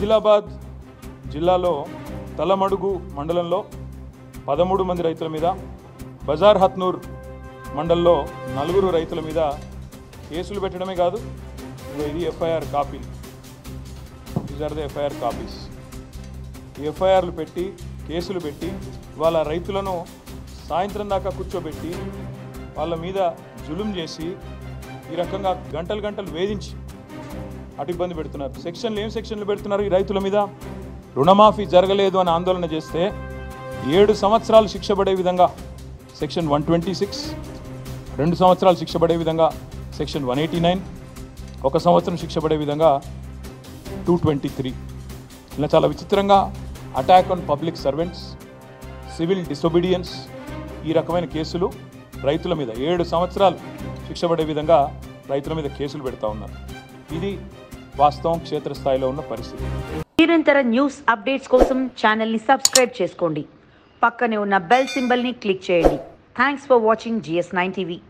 ఆదిలాబాద్ జిల్లాలో తలమడుగు మండలంలో 13 మంది రైతుల మీద, బజార్ హత్నూర్ మండలంలో 4 రైతుల మీద కేసులు పెట్టడమే కాదు, ఇది FIR copy. These are the FIR copies. ఈ ఎఫ్ఐఆర్లు పెట్టి కేసులు పెట్టి వాళ్ళ రైతులను సాయంత్రం దాకా కూర్చోబెట్టి వాళ్ళ మీద జులుం చేసి ఈ రకంగా గంటలు వేధించి అటు ఇబ్బంది పెడుతున్నారు. ఏం సెక్షన్లు పెడుతున్నారు ఈ రైతుల మీద? రుణమాఫీ జరగలేదు అని ఆందోళన చేస్తే 7 సంవత్సరాలు శిక్ష పడే విధంగా సెక్షన్ 126, 2 సంవత్సరాలు శిక్ష పడే విధంగా సెక్షన్ 189, 1 సంవత్సరం శిక్ష పడే విధంగా 223. ఇలా చాలా విచిత్రంగా attack on public servants, civil disobedience, ఈ రకమైన కేసులు రైతుల మీద 7 సంవత్సరాలు శిక్ష పడే విధంగా రైతుల మీద కేసులు పెడతా ఉన్నారు. ఇది వాస్తవం, క్షేత్రస్థాయిలో ఉన్న పరిస్థితి. నిరంతర న్యూస్ అప్డేట్స్ కోసం ఛానల్ని సబ్స్క్రైబ్ చేసుకోండి. పక్కనే ఉన్న బెల్ సింబల్ని క్లిక్ చేయండి. Thanks for watching GS9 TV.